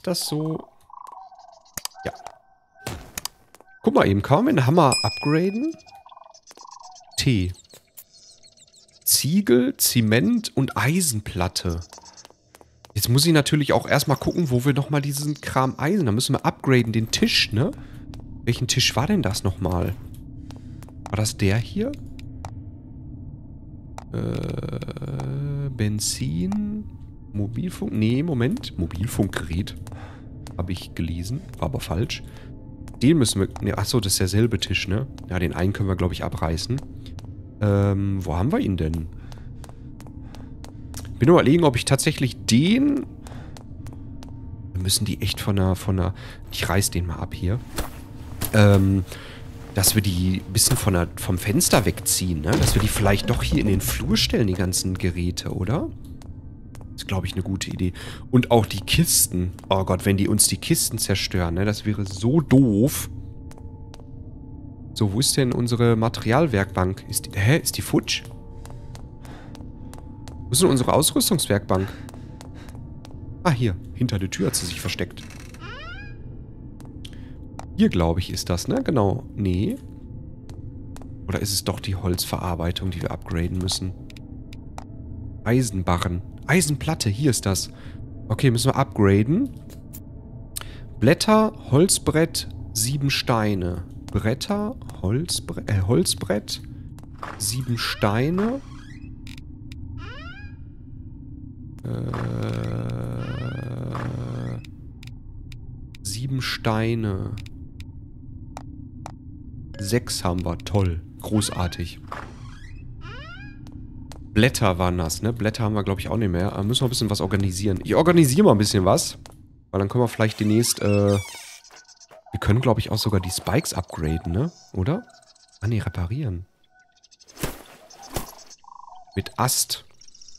ist das so... Ja. Guck mal eben, kann man mit dem Hammer upgraden? T. Ziegel, Zement und Eisenplatte. Jetzt muss ich natürlich auch erstmal gucken, wo wir nochmal diesen Kram Eisen... Da müssen wir upgraden, den Tisch, ne? Welchen Tisch war denn das nochmal? War das der hier? Benzin... Mobilfunk? Nee, Moment. Mobilfunkgerät. Habe ich gelesen. War aber falsch. Den müssen wir... Ne, achso, das ist derselbe Tisch, ne? Ja, den einen können wir, glaube ich, abreißen. Wo haben wir ihn denn? Bin überlegen, ob ich tatsächlich den... Wir müssen die echt von der... Ich reiß den mal ab hier. Dass wir die ein bisschen vom Fenster wegziehen, ne? Dass wir die vielleicht doch hier in den Flur stellen, die ganzen Geräte, oder? Das ist, glaube ich, eine gute Idee. Und auch die Kisten. Oh Gott, wenn die uns die Kisten zerstören, ne? Das wäre so doof. So, wo ist denn unsere Materialwerkbank? Ist die futsch? Wo ist denn unsere Ausrüstungswerkbank? Ah, hier. Hinter der Tür hat sie sich versteckt. Hier, glaube ich, ist das, ne? Genau. Nee. Oder ist es doch die Holzverarbeitung, die wir upgraden müssen? Eisenbarren. Eisenplatte, hier ist das. Okay, müssen wir upgraden. Blätter, Holzbrett, 7 Steine. Bretter, Holzbrett, 7 Steine. 7 Steine. 6 haben wir. Toll. Großartig. Blätter waren das, ne? Blätter haben wir, glaube ich, auch nicht mehr. Da müssen wir ein bisschen was organisieren. Ich organisiere mal ein bisschen was. Weil dann können wir vielleicht demnächst, wir können, glaube ich, auch sogar die Spikes upgraden, ne? Oder? Ah, ne, reparieren. Mit Ast.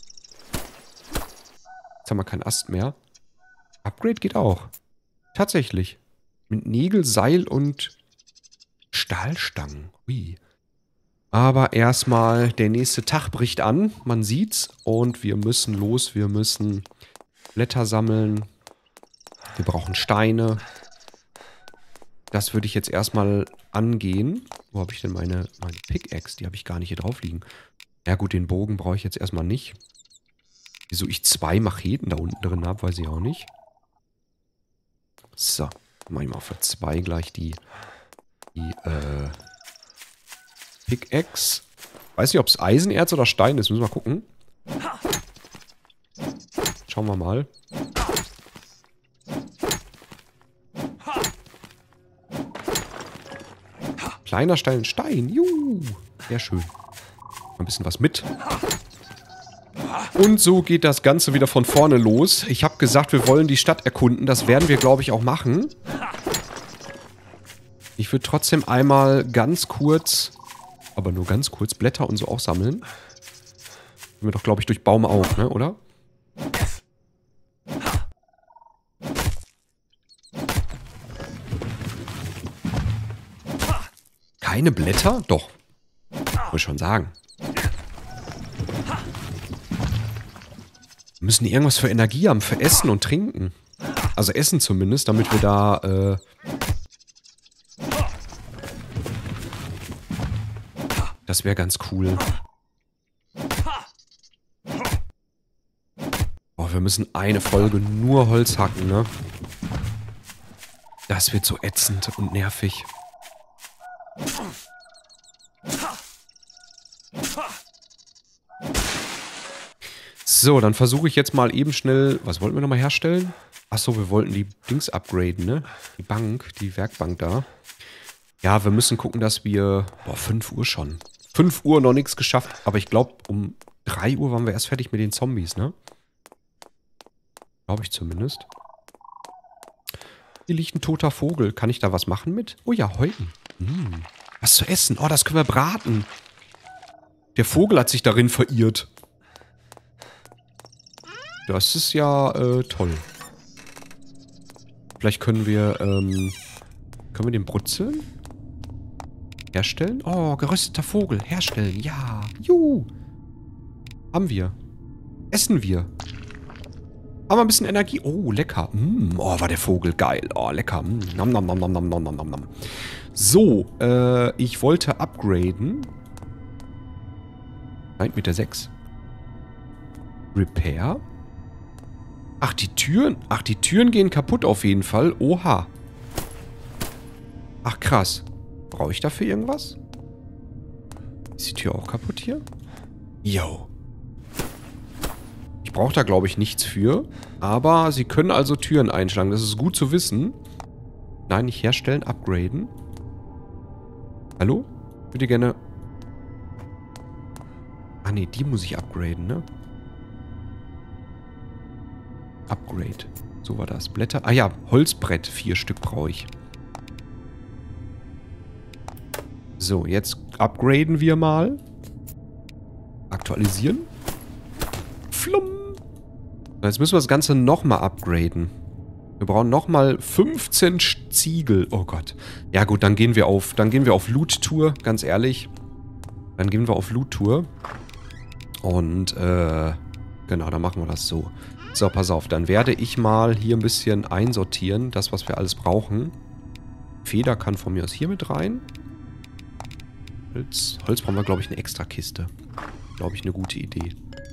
Jetzt haben wir keinen Ast mehr. Upgrade geht auch. Tatsächlich. Mit Nägel, Seil und Stahlstangen. Ui. Aber erstmal, der nächste Tag bricht an. Man sieht's. Und wir müssen los. Wir müssen Blätter sammeln. Wir brauchen Steine. Das würde ich jetzt erstmal angehen. Wo habe ich denn meine Pickaxe? Die habe ich gar nicht hier drauf liegen. Ja gut, den Bogen brauche ich jetzt erstmal nicht. Wieso ich 2 Macheten da unten drin habe, weiß ich auch nicht. So, mache ich mal für 2 gleich die Pickaxe. Weiß nicht, ob es Eisenerz oder Stein ist. Müssen wir mal gucken. Schauen wir mal. Kleiner Stein, Stein. Juhu. Sehr schön. Ein bisschen was mit. Und so geht das Ganze wieder von vorne los. Ich habe gesagt, wir wollen die Stadt erkunden. Das werden wir, glaube ich, auch machen. Ich würde trotzdem einmal ganz kurz, aber nur ganz kurz, Blätter und so auch sammeln. Können wir doch, glaube ich, durch Baum auch, ne, oder? Keine Blätter? Doch. Wollte ich schon sagen. Wir müssen irgendwas für Energie haben, für Essen und Trinken. Also Essen zumindest, damit wir da, das wäre ganz cool. Oh, wir müssen eine Folge nur Holz hacken, ne? Das wird so ätzend und nervig. So, dann versuche ich jetzt mal eben schnell... Was wollten wir nochmal herstellen? Achso, wir wollten die Dings upgraden, ne? Die Bank, die Werkbank da. Ja, wir müssen gucken, dass wir... Boah, 5 Uhr schon. 5 Uhr noch nichts geschafft. Aber ich glaube, um 3 Uhr waren wir erst fertig mit den Zombies, ne? Glaube ich zumindest. Hier liegt ein toter Vogel. Kann ich da was machen mit? Oh ja, Häuten. Was zu essen. Oh, das können wir braten. Der Vogel hat sich darin verirrt. Das ist ja toll. Vielleicht können wir den brutzeln? Herstellen? Oh, gerösteter Vogel. Herstellen. Ja. Juhu. Haben wir. Essen wir. Haben wir ein bisschen Energie. Oh, lecker. Oh, war der Vogel geil. Oh, lecker. Nom, nom, nom, nom, nom, nom, nom, nom. So, ich wollte upgraden. Nein, mit der 6. Repair. Ach, die Türen gehen kaputt auf jeden Fall. Oha. Ach, krass. Brauche ich dafür irgendwas? Ist die Tür auch kaputt hier? Yo. Ich brauche da, glaube ich, nichts für. Aber sie können also Türen einschlagen. Das ist gut zu wissen. Nein, nicht herstellen, upgraden. Hallo? Ich würde gerne... Ah, nee, die muss ich upgraden, ne? Upgrade. So war das. Blätter. Ah ja, Holzbrett. 4 Stück brauche ich. So, jetzt upgraden wir mal. Aktualisieren. Flumm. Jetzt müssen wir das Ganze nochmal upgraden. Wir brauchen nochmal 15 Ziegel. Oh Gott. Ja gut, dann gehen wir auf Loot-Tour, ganz ehrlich. Dann gehen wir auf Loot-Tour. Und, genau, dann machen wir das so. So, pass auf, dann werde ich mal hier ein bisschen einsortieren, das, was wir alles brauchen. Feder kann von mir aus hier mit rein. Holz brauchen wir, glaube ich, eine extra Kiste. Glaube ich, eine gute Idee.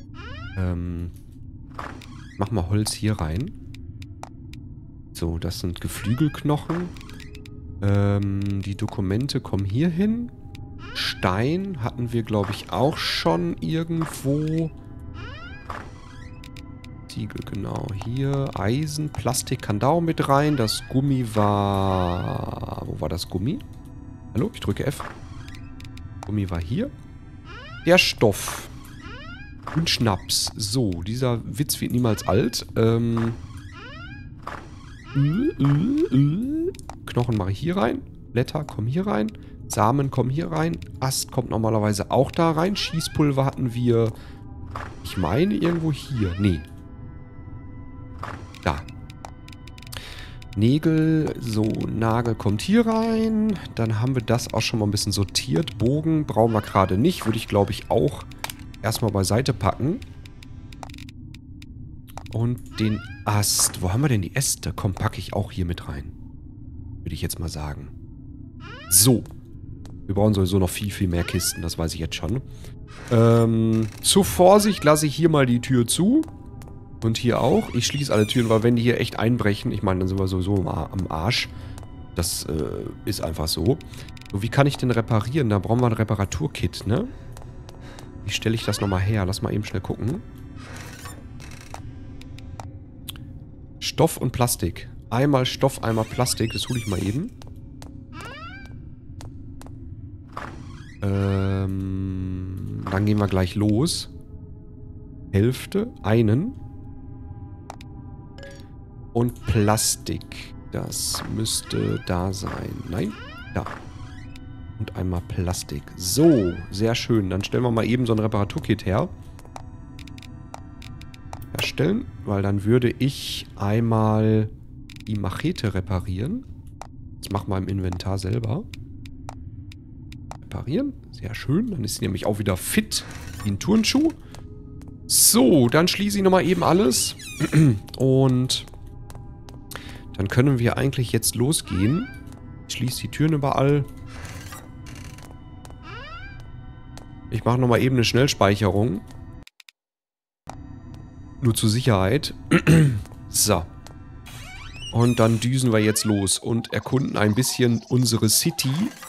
Mach mal Holz hier rein. So, das sind Geflügelknochen. Die Dokumente kommen hier hin. Stein hatten wir, glaube ich, auch schon irgendwo. Ziegel, genau. Hier. Eisen, Plastik kann da auch mit rein. Das Gummi war... Wo war das Gummi? Hallo? Ich drücke F. Gummi war hier. Der Stoff. Und Schnaps. So, dieser Witz wird niemals alt. Knochen mache ich hier rein. Blätter kommen hier rein. Samen kommen hier rein. Ast kommt normalerweise auch da rein. Schießpulver hatten wir... Ich meine irgendwo hier. Nee. Da. Nägel, so, Nagel kommt hier rein. Dann haben wir das auch schon mal ein bisschen sortiert. Bogen brauchen wir gerade nicht. Würde ich, glaube ich, auch erstmal beiseite packen. Und den Ast. Wo haben wir denn die Äste? Komm, packe ich auch hier mit rein. Würde ich jetzt mal sagen. So. Wir brauchen sowieso noch viel, viel mehr Kisten. Das weiß ich jetzt schon. Zur Vorsicht lasse ich hier mal die Tür zu. Und hier auch. Ich schließe alle Türen, weil wenn die hier echt einbrechen, ich meine, dann sind wir sowieso am Arsch. Das ist einfach so. So, wie kann ich denn reparieren? Da brauchen wir ein Reparaturkit, ne? Wie stelle ich das nochmal her? Lass mal eben schnell gucken. Stoff und Plastik. Einmal Stoff, einmal Plastik. Das hole ich mal eben. Dann gehen wir gleich los. Hälfte. Einen. Und Plastik. Das müsste da sein. Nein, da. Und einmal Plastik. So, sehr schön. Dann stellen wir mal eben so ein Reparaturkit her. Herstellen, weil dann würde ich einmal die Machete reparieren. Das machen wir im Inventar selber. Reparieren, sehr schön. Dann ist sie nämlich auch wieder fit wie ein Turnschuh. So, dann schließe ich nochmal eben alles. Und dann können wir eigentlich jetzt losgehen. Ich schließe die Türen überall. Ich mache nochmal eben eine Schnellspeicherung. Nur zur Sicherheit. So. Und dann düsen wir jetzt los und erkunden ein bisschen unsere City.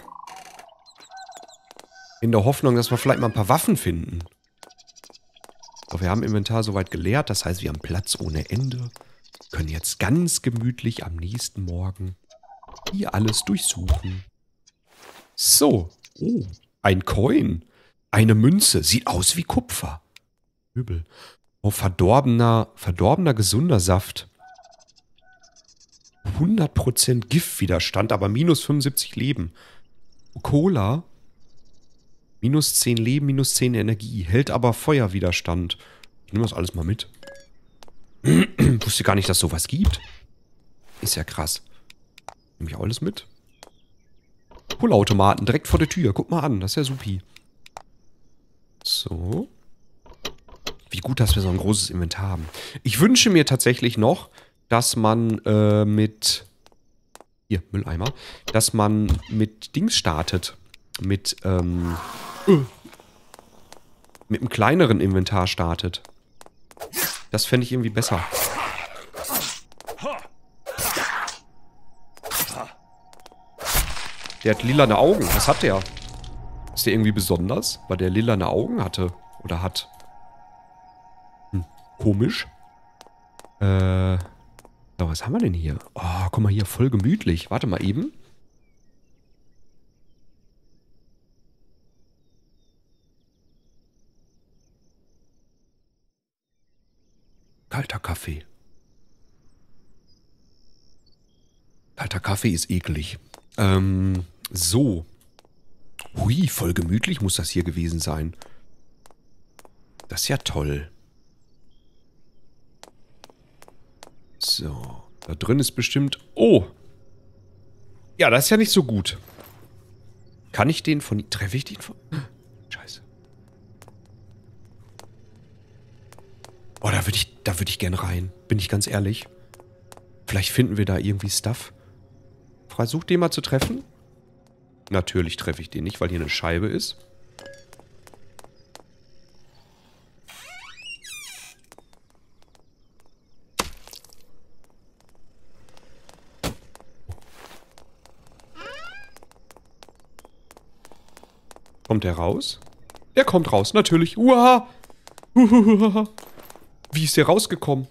In der Hoffnung, dass wir vielleicht mal ein paar Waffen finden. Aber wir haben Inventar soweit geleert. Das heißt, wir haben Platz ohne Ende. Können jetzt ganz gemütlich am nächsten Morgen hier alles durchsuchen. So. Oh, ein Coin. Eine Münze. Sieht aus wie Kupfer. Übel. Oh, verdorbener gesunder Saft. 100% Giftwiderstand, aber minus 75 Leben. Cola. Minus 10 Leben, minus 10 Energie. Hält aber Feuerwiderstand. Ich nehme das alles mal mit. Wusste gar nicht, dass es sowas gibt. Ist ja krass. Nehme ich auch alles mit. Cola-Automaten direkt vor der Tür. Guck mal an, das ist ja supi. So. Wie gut, dass wir so ein großes Inventar haben. Ich wünsche mir tatsächlich noch, dass man mit... Hier, Mülleimer. Dass man mit Dings startet. Mit einem kleineren Inventar startet. Das fände ich irgendwie besser. Der hat lilane Augen. Was hat der? Ist der irgendwie besonders? Weil der lilane Augen hatte. Oder hat. Komisch. So, was haben wir denn hier? Oh, guck mal hier, voll gemütlich. Warte mal eben. Kalter Kaffee. Kalter Kaffee ist eklig. So. Hui, voll gemütlich muss das hier gewesen sein. Das ist ja toll. So. Da drin ist bestimmt... Oh! Ja, das ist ja nicht so gut. Kann ich den von... Treffe ich den von... Scheiße. Oh, da würde ich gern rein. Bin ich ganz ehrlich. Vielleicht finden wir da irgendwie Stuff. Versuch den mal zu treffen. Natürlich treffe ich den nicht, weil hier eine Scheibe ist. Kommt der raus? Der kommt raus, natürlich. Uah! Wie ist der rausgekommen?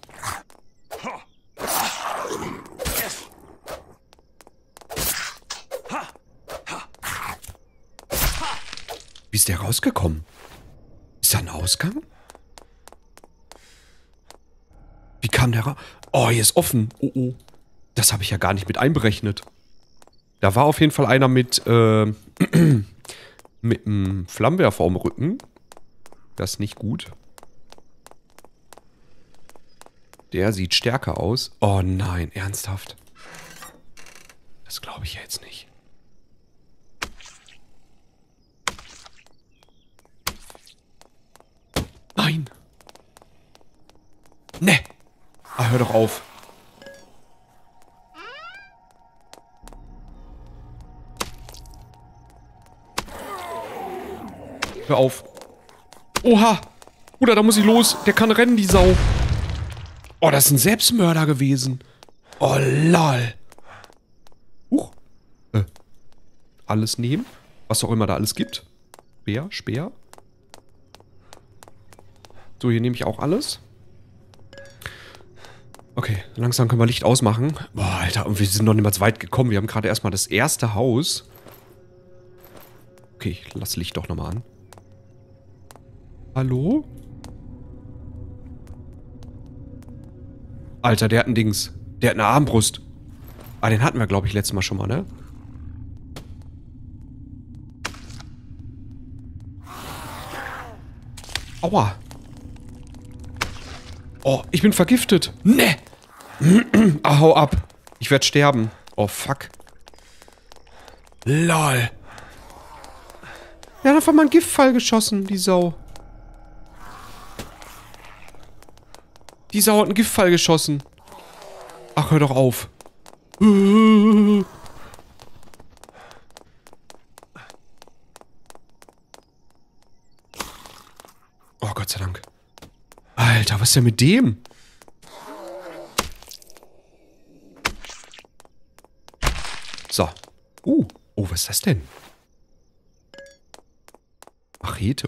Wie ist der rausgekommen? Ist da ein Ausgang? Wie kam der raus? Oh, hier ist offen. Oh, oh. Das habe ich ja gar nicht mit einberechnet. Da war auf jeden Fall einer mit einem Flammenwerfer am Rücken. Das ist nicht gut. Der sieht stärker aus. Oh nein, ernsthaft. Das glaube ich jetzt nicht. Nein. Ne. Ah, hör doch auf. Hör auf. Oha. Bruder, da muss ich los. Der kann rennen, die Sau. Oh, das ist ein Selbstmörder gewesen. Oh, lol. Huch. Alles nehmen. Was auch immer da alles gibt. Speer. So, hier nehme ich auch alles. Okay, langsam können wir Licht ausmachen. Boah, Alter, und wir sind noch nicht mal so weit gekommen. Wir haben gerade erstmal das erste Haus. Okay, ich lasse Licht doch nochmal an. Hallo? Alter, der hat ein Dings. Der hat eine Armbrust. Ah, den hatten wir, glaube ich, letztes Mal schon mal, ne? Aua. Oh, ich bin vergiftet. Ne. Ah, hau ab. Ich werde sterben. Oh, fuck. Lol. Der hat einfach mal einen Giftpfeil geschossen, die Sau. Die Sau hat einen Giftpfeil geschossen. Ach, hör doch auf. Oh, Gott sei Dank. Alter, was ist denn mit dem? So. Oh, was ist das denn? Machete.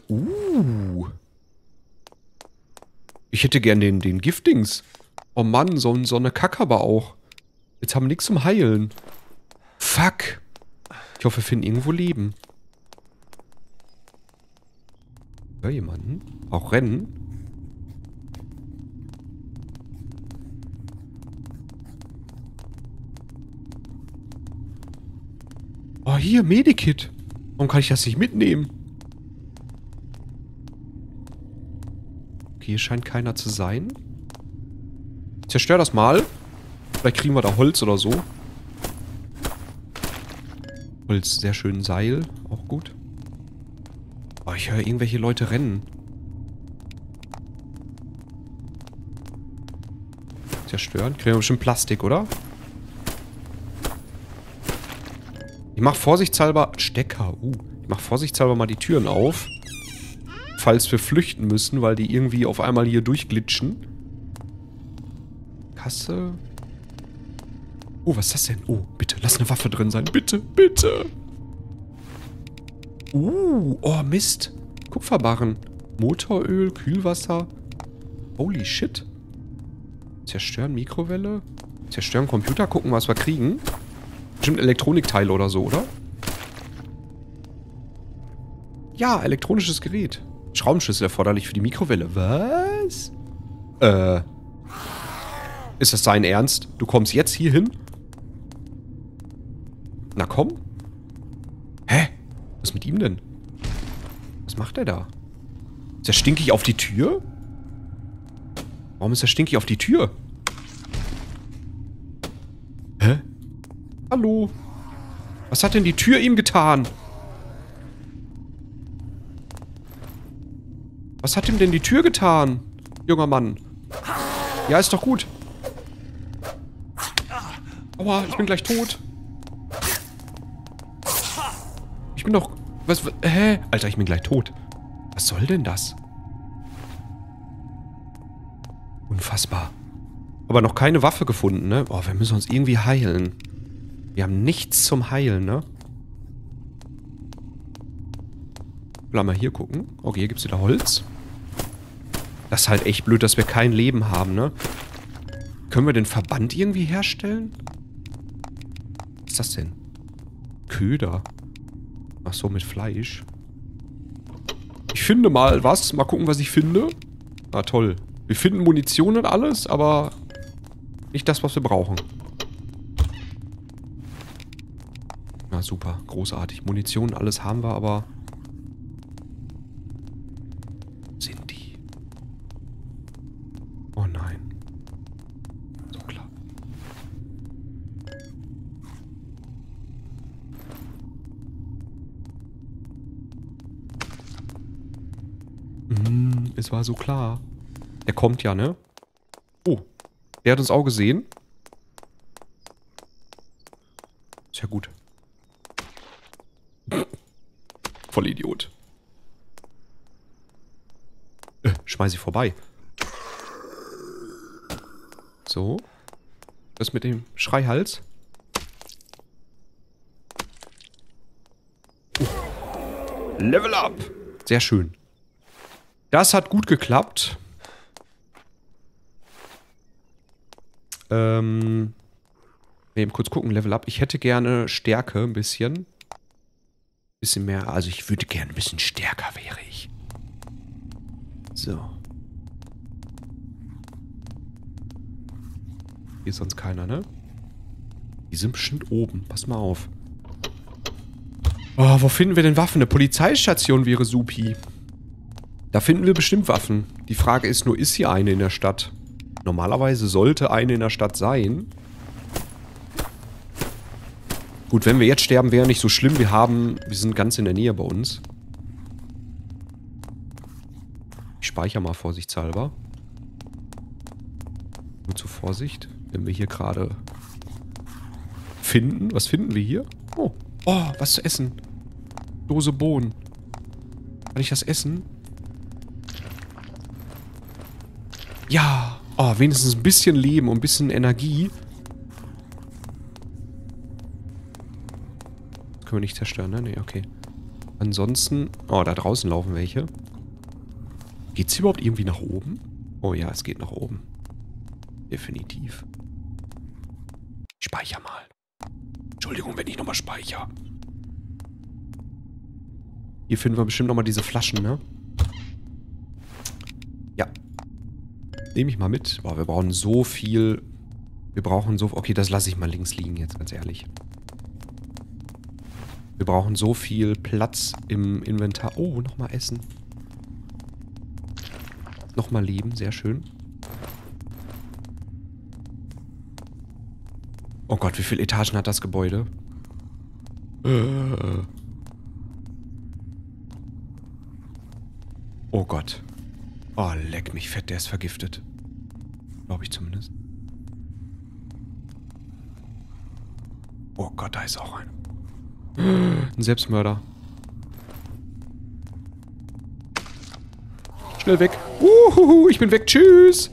Ich hätte gern den Giftdings. Oh Mann, so eine Kacke aber auch. Jetzt haben wir nichts zum Heilen. Fuck. Ich hoffe, wir finden irgendwo Leben. Hör jemanden? Auch rennen? Oh, hier, Medikit. Warum kann ich das nicht mitnehmen? Okay, hier scheint keiner zu sein. Zerstör das mal. Vielleicht kriegen wir da Holz oder so. Holz, sehr schön. Seil, auch gut. Oh, ich höre irgendwelche Leute rennen. Zerstören. Kriegen wir bestimmt Plastik, oder? Ich mach vorsichtshalber... Stecker, Ich mach vorsichtshalber mal die Türen auf. Falls wir flüchten müssen, weil die irgendwie auf einmal hier durchglitschen. Kasse. Oh, was ist das denn? Oh, bitte, lass eine Waffe drin sein. Bitte, bitte. Oh, Mist. Kupferbarren. Motoröl, Kühlwasser. Holy shit. Zerstören Mikrowelle. Zerstören Computer. Gucken, was wir kriegen. Bestimmt Elektronikteile oder so, oder? Ja, elektronisches Gerät. Schraubenschlüssel erforderlich für die Mikrowelle. Was? Ist das dein Ernst? Du kommst jetzt hier hin? Na komm. Hä? Was ist mit ihm denn? Was macht er da? Ist er stinkig auf die Tür? Warum ist er stinkig auf die Tür? Hä? Hallo? Was hat denn die Tür ihm getan? Was hat ihm denn die Tür getan, junger Mann? Ja, ist doch gut. Aua, ich bin gleich tot. Ich bin doch... Was... Hä? Alter, ich bin gleich tot. Was soll denn das? Unfassbar. Aber noch keine Waffe gefunden, ne? Oh, wir müssen uns irgendwie heilen. Wir haben nichts zum Heilen, ne? Lass mal hier gucken. Okay, hier gibt es wieder Holz. Das ist halt echt blöd, dass wir kein Leben haben, ne? Können wir den Verband irgendwie herstellen? Was ist das denn? Köder. Ach so, mit Fleisch. Ich finde mal was. Mal gucken, was ich finde. Ah, toll. Wir finden Munition und alles, aber nicht das, was wir brauchen. Na super, großartig. Munition, alles haben wir, aber... Sind die? Oh nein. So klar. Es war so klar. Der kommt ja, ne? Oh. Der hat uns auch gesehen. Ist ja gut. Voll Idiot. Schmeiß ich vorbei. So. Das mit dem Schreihals. Level up. Sehr schön. Das hat gut geklappt. Eben kurz gucken, Level up. Ich hätte gerne Stärke ein bisschen. Bisschen mehr. Also ich würde gerne ein bisschen stärker wäre ich. So. Hier ist sonst keiner, ne? Die sind bestimmt oben. Pass mal auf. Oh, wo finden wir denn Waffen? Eine Polizeistation wäre supi. Da finden wir bestimmt Waffen. Die Frage ist nur, ist hier eine in der Stadt? Normalerweise sollte eine in der Stadt sein. Gut, wenn wir jetzt sterben, wäre nicht so schlimm. Wir sind ganz in der Nähe bei uns. Ich speichere mal vorsichtshalber. Nur zur Vorsicht, wenn wir hier gerade finden. Was finden wir hier? Oh, was zu essen. Dose Bohnen. Kann ich das essen? Ja. Oh, wenigstens ein bisschen Leben und ein bisschen Energie. Das können wir nicht zerstören, ne? Nee, okay. Ansonsten... Oh, da draußen laufen welche. Geht's hier überhaupt irgendwie nach oben? Oh ja, es geht nach oben. Definitiv. Ich speichere mal. Entschuldigung, wenn ich nochmal speichere. Hier finden wir bestimmt nochmal diese Flaschen, ne? Ja. Nehme ich mal mit. Boah, wir brauchen so viel. Wir brauchen so... Okay, das lasse ich mal links liegen jetzt, ganz ehrlich. Wir brauchen so viel Platz im Inventar. Oh, nochmal Essen. Nochmal Leben, sehr schön. Oh Gott, wie viele Etagen hat das Gebäude? Oh Gott. Oh, leck mich fett, der ist vergiftet. Glaube ich zumindest. Oh Gott, da ist auch ein Selbstmörder. Schnell weg. Ich bin weg. Tschüss.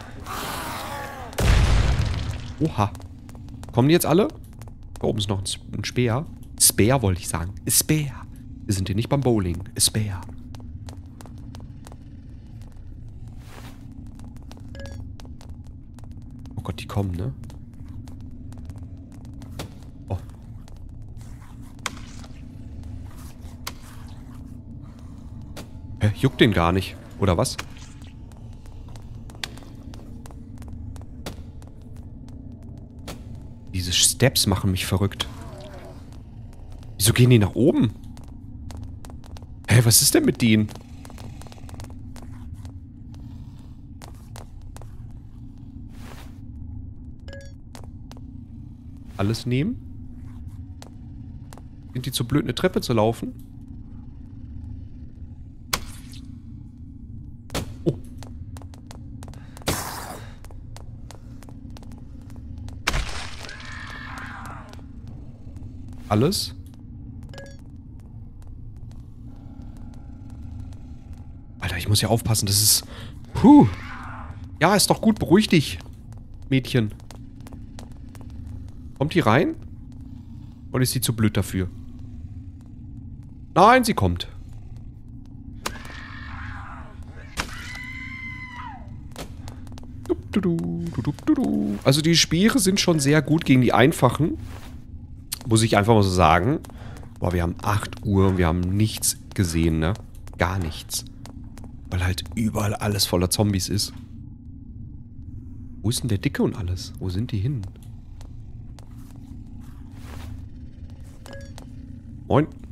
Oha. Kommen die jetzt alle? Da oben ist noch ein Speer. Speer wollte ich sagen. Speer. Wir sind hier nicht beim Bowling. Speer. Oh Gott, die kommen, ne? Oh. Hä? Juckt den gar nicht. Oder was? Diese Steps machen mich verrückt. Wieso gehen die nach oben? Hä, was ist denn mit denen? Alles nehmen? Sind die zu blöd, eine Treppe zu laufen? Oh. Alles? Alter, ich muss ja aufpassen, das ist... Puh. Ja, ist doch gut, beruhig dich, Mädchen. Kommt die rein? Oder ist sie zu blöd dafür? Nein, sie kommt. Also die Speere sind schon sehr gut gegen die einfachen. Muss ich einfach mal so sagen. Boah, wir haben 8 Uhr und wir haben nichts gesehen, ne? Gar nichts. Weil halt überall alles voller Zombies ist. Wo ist denn der Dicke und alles? Wo sind die hin? Moin.